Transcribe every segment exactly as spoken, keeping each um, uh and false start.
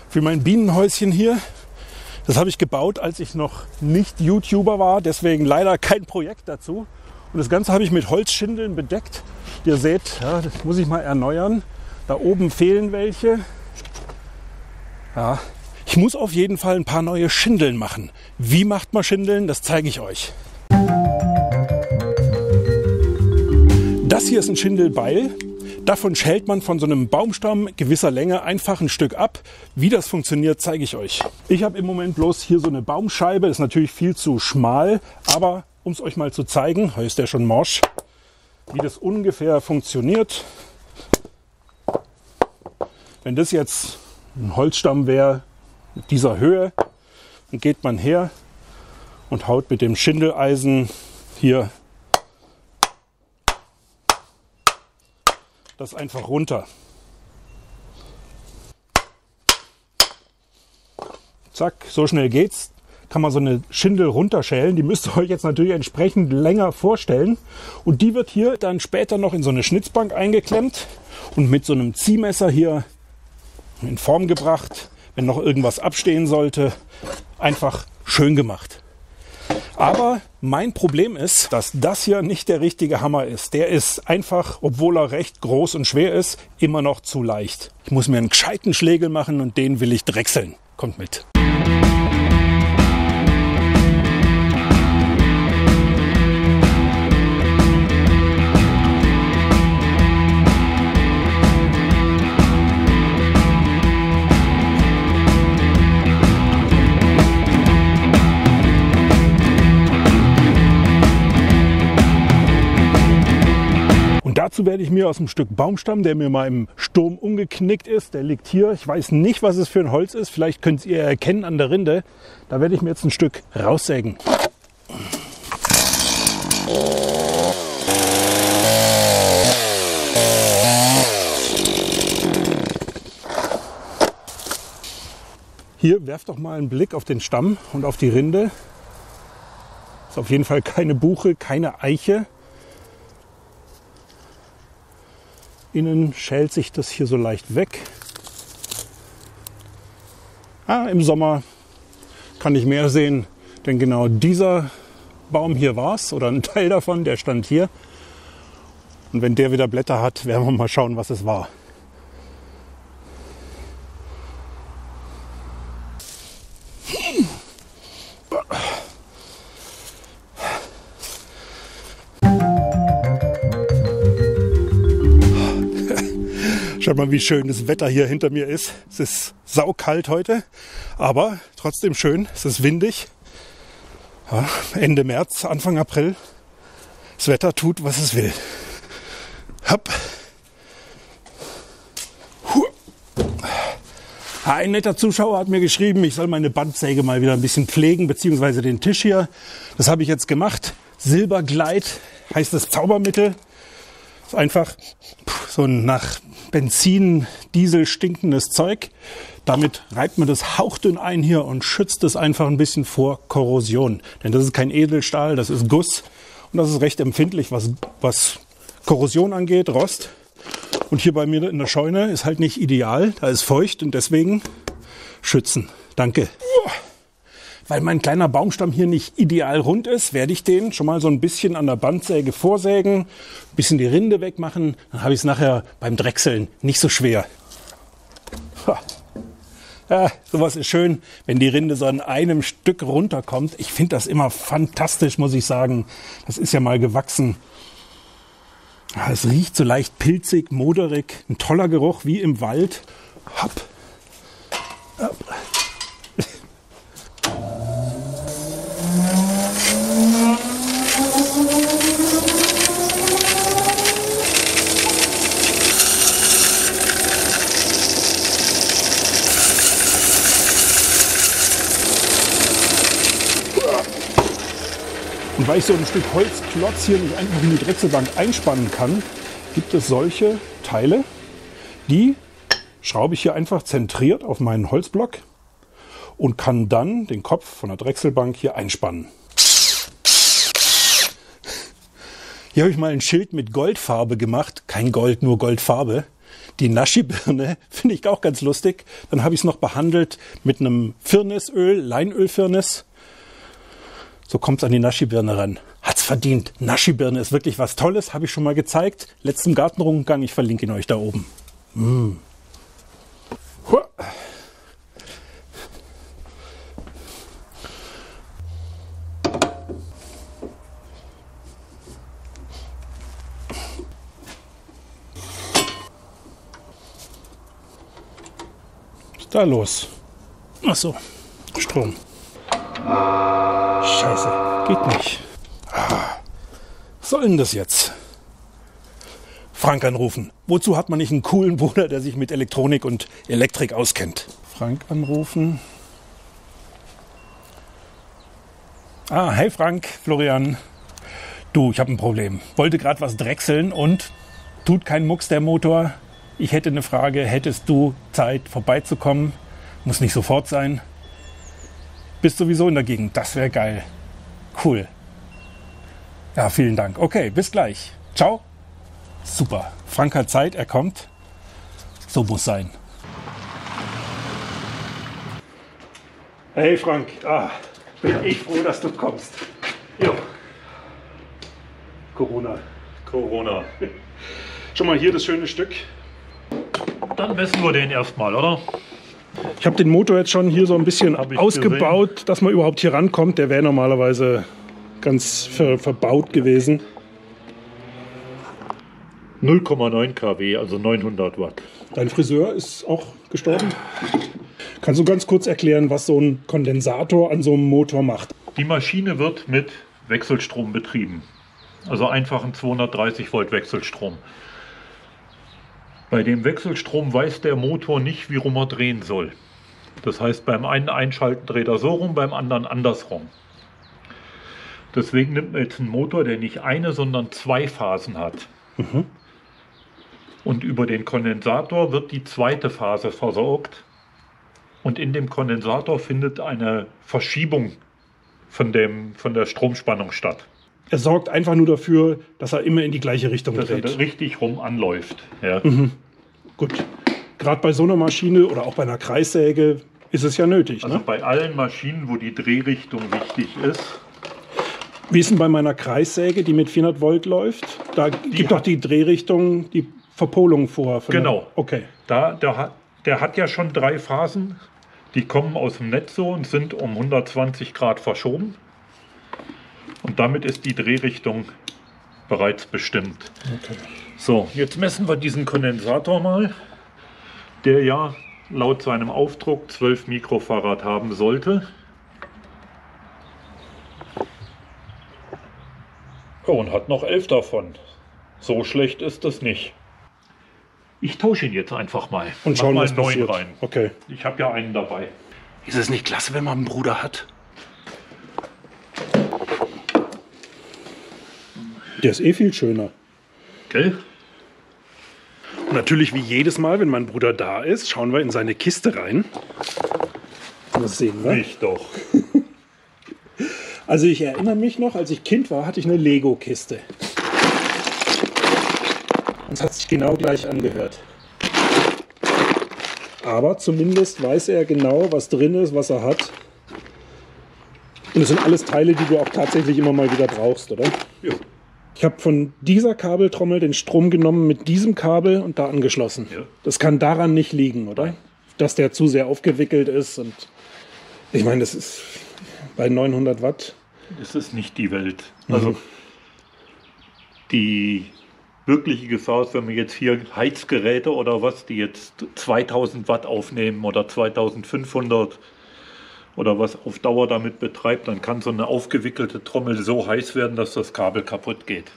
für mein Bienenhäuschen hier. Das habe ich gebaut, als ich noch nicht YouTuber war, deswegen leider kein Projekt dazu. Und das Ganze habe ich mit Holzschindeln bedeckt. Ihr seht, ja, das muss ich mal erneuern. Da oben fehlen welche. Ja, ich muss auf jeden Fall ein paar neue Schindeln machen. Wie macht man Schindeln? Das zeige ich euch. Das hier ist ein Schindelbeil. Davon schält man von so einem Baumstamm gewisser Länge einfach ein Stück ab. Wie das funktioniert, zeige ich euch. Ich habe im Moment bloß hier so eine Baumscheibe. Das ist natürlich viel zu schmal, aber um es euch mal zu zeigen, hier ist der schon morsch, wie das ungefähr funktioniert. Wenn das jetzt ein Holzstamm wäre mit dieser Höhe, dann geht man her und haut mit dem Schindeleisen hier das einfach runter. Zack, so schnell geht's. Kann man so eine Schindel runterschälen. Die müsst ihr euch jetzt natürlich entsprechend länger vorstellen. Und die wird hier dann später noch in so eine Schnitzbank eingeklemmt und mit so einem Ziehmesser hier in Form gebracht. Wenn noch irgendwas abstehen sollte, einfach schön gemacht. Aber mein Problem ist, dass das hier nicht der richtige Hammer ist. Der ist einfach, obwohl er recht groß und schwer ist, immer noch zu leicht. Ich muss mir einen gescheiten Schlegel machen und den will ich drechseln. Kommt mit. Dazu werde ich mir aus einem Stück Baumstamm, der mir mal im Sturm umgeknickt ist, der liegt hier. Ich weiß nicht, was es für ein Holz ist. Vielleicht könnt ihr erkennen an der Rinde. Da werde ich mir jetzt ein Stück raussägen. Hier werft doch mal einen Blick auf den Stamm und auf die Rinde. Ist auf jeden Fall keine Buche, keine Eiche. Innen schält sich das hier so leicht weg. Ah, im Sommer kann ich mehr sehen, denn genau dieser Baum hier war es, oder ein Teil davon, der stand hier. Und wenn der wieder Blätter hat, werden wir mal schauen, was es war. Schaut mal, wie schön das Wetter hier hinter mir ist. Es ist saukalt heute, aber trotzdem schön. Es ist windig. Ja, Ende März, Anfang April. Das Wetter tut, was es will. Hopp. Ein netter Zuschauer hat mir geschrieben, ich soll meine Bandsäge mal wieder ein bisschen pflegen, beziehungsweise den Tisch hier. Das habe ich jetzt gemacht. Silbergleit heißt das Zaubermittel. Ist einfach so ein nach Benzin, Diesel stinkendes Zeug. Damit reibt man das hauchdünn ein hier und schützt es einfach ein bisschen vor Korrosion. Denn das ist kein Edelstahl, das ist Guss. Und das ist recht empfindlich, was, was Korrosion angeht, Rost. Und hier bei mir in der Scheune ist halt nicht ideal. Da ist feucht und deswegen schützen. Danke. Weil mein kleiner Baumstamm hier nicht ideal rund ist, werde ich den schon mal so ein bisschen an der Bandsäge vorsägen, ein bisschen die Rinde wegmachen, dann habe ich es nachher beim Drechseln nicht so schwer. Ja, sowas ist schön, wenn die Rinde so an einem Stück runterkommt. Ich finde das immer fantastisch, muss ich sagen. Das ist ja mal gewachsen. Ja, es riecht so leicht pilzig, moderig, ein toller Geruch wie im Wald. Hopp. Hopp. Und weil ich so ein Stück Holzklotz hier nicht einfach in die Drechselbank einspannen kann, gibt es solche Teile, die schraube ich hier einfach zentriert auf meinen Holzblock und kann dann den Kopf von der Drechselbank hier einspannen. Hier habe ich mal ein Schild mit Goldfarbe gemacht. Kein Gold, nur Goldfarbe. Die Naschibirne finde ich auch ganz lustig. Dann habe ich es noch behandelt mit einem Firnisöl, Leinölfirnis. So kommt es an die Naschibirne ran. Hat's verdient. Naschibirne ist wirklich was Tolles, habe ich schon mal gezeigt. Letzten Gartenrundgang, ich verlinke ihn euch da oben. Mm. Huh. Da los. Ach so, Strom. Scheiße, geht nicht. Ah, was soll denn das jetzt? Frank anrufen. Wozu hat man nicht einen coolen Bruder, der sich mit Elektronik und Elektrik auskennt? Frank anrufen. Ah, hey Frank, Florian. Du, ich habe ein Problem. Wollte gerade was drechseln und tut kein Mucks der Motor. Ich hätte eine Frage, hättest du Zeit vorbeizukommen? Muss nicht sofort sein. Bist sowieso in der Gegend, das wäre geil. Cool. Ja, vielen Dank. Okay, bis gleich. Ciao. Super. Frank hat Zeit, er kommt. So muss sein. Hey Frank, ah, bin ich froh, dass du kommst. Jo. Corona. Corona. Schon mal hier das schöne Stück. Dann messen wir den erstmal, oder? Ich habe den Motor jetzt schon hier so ein bisschen Hab ich ausgebaut, gesehen. dass man überhaupt hier rankommt. Der wäre normalerweise ganz ver verbaut gewesen. null Komma neun Kilowatt, also neunhundert Watt. Dein Friseur ist auch gestorben. Kannst du ganz kurz erklären, was so ein Kondensator an so einem Motor macht? Die Maschine wird mit Wechselstrom betrieben. Also einfachen zweihundertdreißig Volt Wechselstrom. Bei dem Wechselstrom weiß der Motor nicht, wie rum er drehen soll. Das heißt, beim einen Einschalten dreht er so rum, beim anderen andersrum. Deswegen nimmt man jetzt einen Motor, der nicht eine, sondern zwei Phasen hat. Mhm. Und über den Kondensator wird die zweite Phase versorgt. Und in dem Kondensator findet eine Verschiebung von, dem, von der Stromspannung statt. Er sorgt einfach nur dafür, dass er immer in die gleiche Richtung Dass dreht. er richtig rum anläuft. Ja. Mhm. Gut. Gerade bei so einer Maschine oder auch bei einer Kreissäge ist es ja nötig. Also Ne? bei allen Maschinen, wo die Drehrichtung wichtig ist. Wie ist denn bei meiner Kreissäge, die mit vierhundert Volt läuft? Da gibt doch die Drehrichtung, die Verpolung vor. Von Genau. Der, okay. Da, der, hat, der hat ja schon drei Phasen. Die kommen aus dem Netz so und sind um hundertzwanzig Grad verschoben. Und damit ist die Drehrichtung bereits bestimmt. Okay. So, jetzt messen wir diesen Kondensator mal, der ja laut seinem Aufdruck zwölf Mikrofarad haben sollte. Oh, und hat noch elf davon. So schlecht ist es nicht. Ich tausche ihn jetzt einfach mal. Und schauen, Mach was mal einen neuen passiert. rein. Okay. Ich habe ja einen dabei. Ist es nicht klasse, wenn man einen Bruder hat? Der ist eh viel schöner. Gell? Und natürlich wie jedes Mal, wenn mein Bruder da ist, schauen wir in seine Kiste rein. Was sehen wir? Ich doch. Also ich erinnere mich noch, als ich Kind war, hatte ich eine Lego-Kiste. Und es hat sich genau gleich angehört. Aber zumindest weiß er genau, was drin ist, was er hat. Und es sind alles Teile, die du auch tatsächlich immer mal wieder brauchst, oder? Ja. Ich habe von dieser Kabeltrommel den Strom genommen mit diesem Kabel und da angeschlossen. Ja. Das kann daran nicht liegen, oder? Dass der zu sehr aufgewickelt ist. Und ich meine, das ist bei neunhundert Watt. Es ist nicht die Welt. Also die wirkliche Gefahr ist, wenn man jetzt hier Heizgeräte oder was, die jetzt zweitausend Watt aufnehmen oder zweitausendfünfhundert oder was auf Dauer damit betreibt, dann kann so eine aufgewickelte Trommel so heiß werden, dass das Kabel kaputt geht.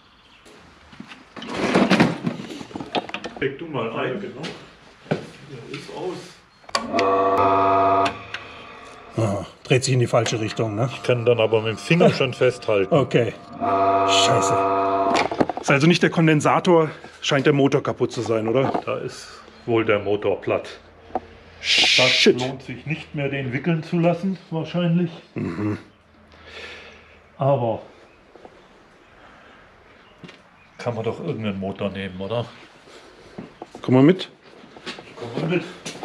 Steck du mal ein. Ja, genau. Der ist aus. Ah, dreht sich in die falsche Richtung, ne? Ich kann dann aber mit dem Finger schon festhalten. Okay. Scheiße. Ist also nicht der Kondensator, scheint der Motor kaputt zu sein, oder? Da ist wohl der Motor platt. Das Shit. lohnt sich nicht mehr, den wickeln zu lassen, wahrscheinlich. Mhm. Aber kann man doch irgendeinen Motor nehmen, oder? Komm mal mit. Komm mal mit.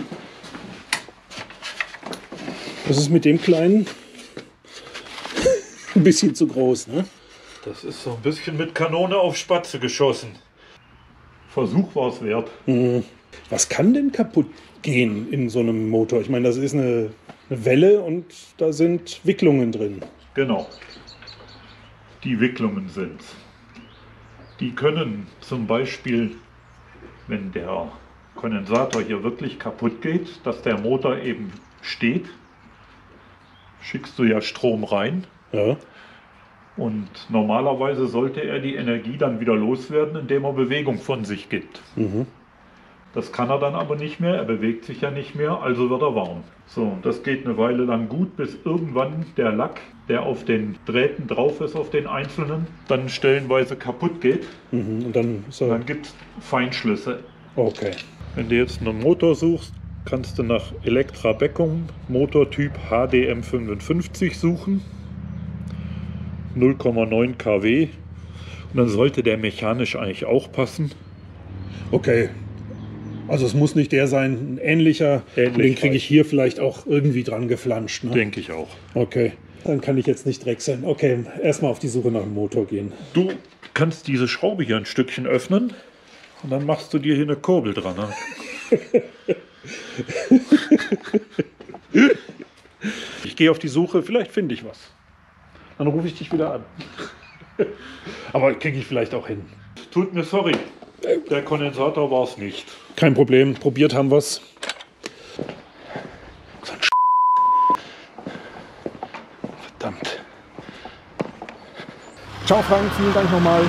Das ist mit dem Kleinen ein bisschen zu groß, ne? Das ist so ein bisschen mit Kanone auf Spatze geschossen. Versuch war es wert. Mhm. Was kann denn kaputt gehen in so einem Motor? Ich meine, das ist eine, eine Welle und da sind Wicklungen drin. Genau. Die Wicklungen sind. Die können zum Beispiel, wenn der Kondensator hier wirklich kaputt geht, dass der Motor eben steht, schickst du ja Strom rein. Ja. Und normalerweise sollte er die Energie dann wieder loswerden, indem er Bewegung von sich gibt. Mhm. Das kann er dann aber nicht mehr, er bewegt sich ja nicht mehr, also wird er warm. So, das geht eine Weile lang gut, bis irgendwann der Lack, der auf den Drähten drauf ist, auf den einzelnen, dann stellenweise kaputt geht. Mhm. Und dann, so. Dann gibt es Feinschlüsse. Okay. Wenn du jetzt einen Motor suchst, kannst du nach Electra Beckum Motortyp H D M fünfundfünfzig suchen. null Komma neun Kilowatt. Und dann sollte der mechanisch eigentlich auch passen. Okay. Also es muss nicht der sein, ein ähnlicher. Ähnlich den kriege ich hier vielleicht auch irgendwie dran geflanscht. Ne? Denke ich auch. Okay. Dann kann ich jetzt nicht drechseln. Okay, erstmal auf die Suche nach dem Motor gehen. Du kannst diese Schraube hier ein Stückchen öffnen und dann machst du dir hier eine Kurbel dran. Ne? Ich gehe auf die Suche, vielleicht finde ich was. Dann rufe ich dich wieder an. Aber kriege ich vielleicht auch hin. Tut mir sorry, der Kondensator war es nicht. Kein Problem, probiert haben wir es. So ein Sch Verdammt. Ciao Frank, vielen Dank nochmal.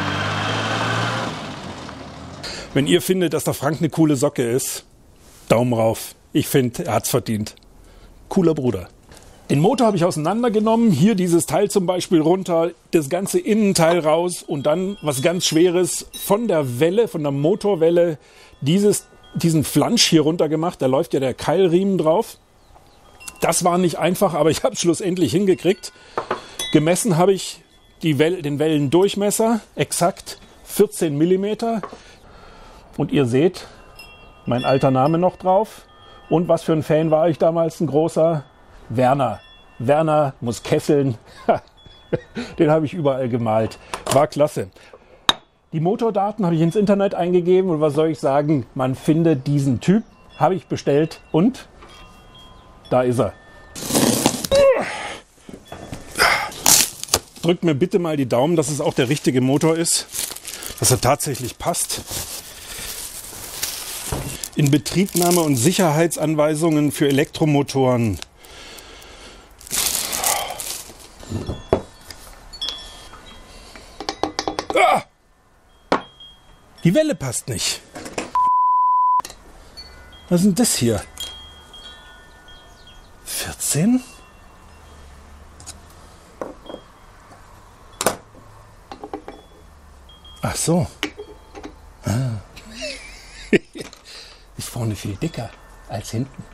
Wenn ihr findet, dass der Frank eine coole Socke ist, Daumen rauf. Ich finde, er hat's verdient. Cooler Bruder. Den Motor habe ich auseinandergenommen, hier dieses Teil zum Beispiel runter, das ganze Innenteil raus und dann was ganz Schweres von der Welle, von der Motorwelle, dieses, diesen Flansch hier runter gemacht. Da läuft ja der Keilriemen drauf. Das war nicht einfach, aber ich habe es schlussendlich hingekriegt. Gemessen habe ich die Well- den Wellendurchmesser, exakt vierzehn Millimeter. Und ihr seht, mein alter Name noch drauf. Und was für ein Fan war ich damals, ein großer? Werner. Werner muss kesseln. Den habe ich überall gemalt. War klasse. Die Motordaten habe ich ins Internet eingegeben und was soll ich sagen? Man findet diesen Typ. Habe ich bestellt und da ist er. Drückt mir bitte mal die Daumen, dass es auch der richtige Motor ist. Dass er tatsächlich passt. Inbetriebnahme und Sicherheitsanweisungen für Elektromotoren. Ah! Die Welle passt nicht. Was ist denn das hier? vierzehn? Ach so. Ah. Ist vorne viel dicker als hinten.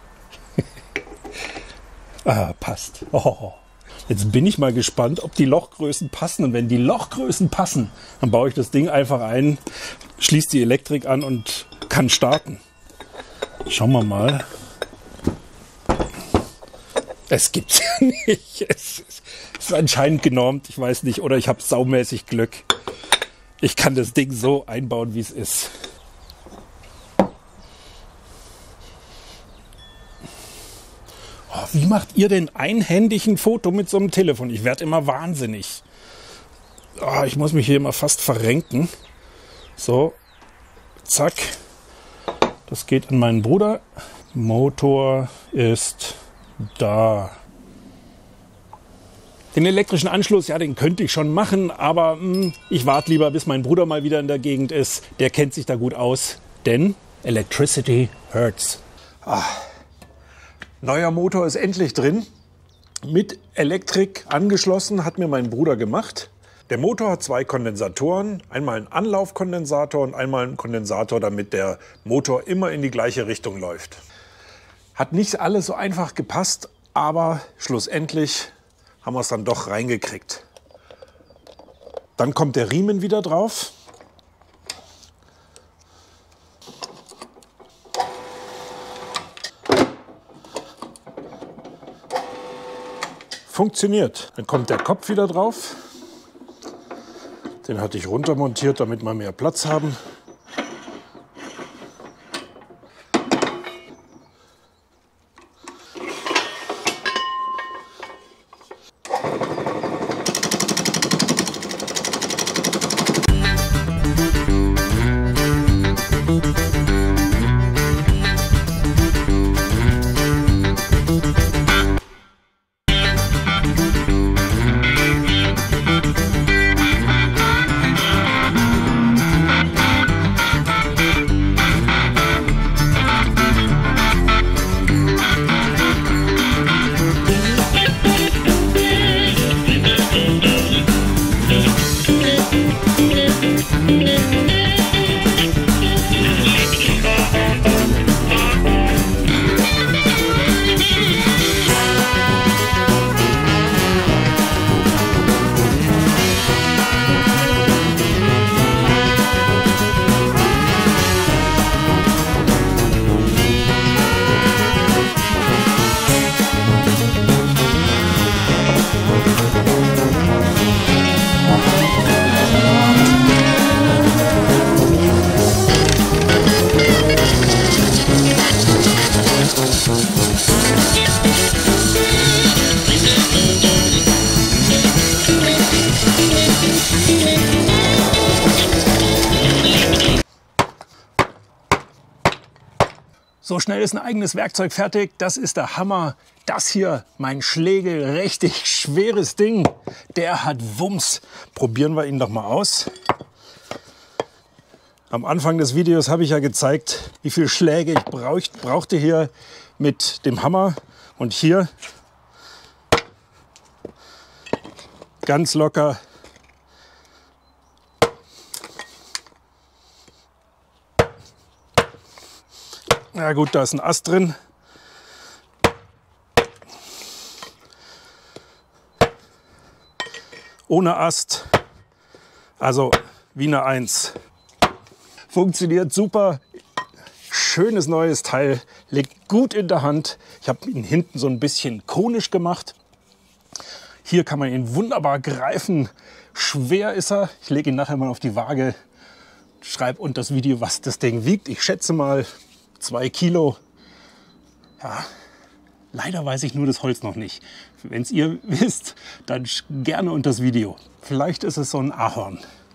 Ah, passt. Oh. Jetzt bin ich mal gespannt, ob die Lochgrößen passen. Und wenn die Lochgrößen passen, dann baue ich das Ding einfach ein, schließe die Elektrik an und kann starten. Schauen wir mal. Es gibt's ja nicht. Es ist anscheinend genormt, ich weiß nicht. Oder ich habe saumäßig Glück. Ich kann das Ding so einbauen, wie es ist. Oh, wie macht ihr denn einhändig ein Foto mit so einem Telefon? Ich werde immer wahnsinnig. Oh, ich muss mich hier immer fast verrenken. So, zack. Das geht an meinen Bruder. Motor ist da. Den elektrischen Anschluss, ja, den könnte ich schon machen, aber mh, ich warte lieber, bis mein Bruder mal wieder in der Gegend ist. Der kennt sich da gut aus, denn Electricity hurts. Ah. Neuer Motor ist endlich drin. Mit Elektrik angeschlossen, hat mir mein Bruder gemacht. Der Motor hat zwei Kondensatoren. Einmal einen Anlaufkondensator und einmal einen Kondensator, damit der Motor immer in die gleiche Richtung läuft. Hat nicht alles so einfach gepasst, aber schlussendlich haben wir es dann doch reingekriegt. Dann kommt der Riemen wieder drauf. Funktioniert. Dann kommt der Kopf wieder drauf. Den hatte ich runtermontiert, damit wir mehr Platz haben. So schnell ist ein eigenes Werkzeug fertig. Das ist der Hammer. Das hier, mein Schlegel, richtig schweres Ding. Der hat Wumms. Probieren wir ihn doch mal aus. Am Anfang des Videos habe ich ja gezeigt, wie viele Schläge ich brauch, brauchte hier mit dem Hammer. Und hier ganz locker ja gut, da ist ein Ast drin. Ohne Ast, also wie eine Eins. Funktioniert super. Schönes neues Teil, liegt gut in der Hand. Ich habe ihn hinten so ein bisschen konisch gemacht. Hier kann man ihn wunderbar greifen. Schwer ist er. Ich lege ihn nachher mal auf die Waage. Schreibe unter das Video, was das Ding wiegt. Ich schätze mal zwei Kilo. Ja, leider weiß ich nur das Holz noch nicht. Wenn es ihr wisst, dann gerne unter das Video. Vielleicht ist es so ein Ahorn.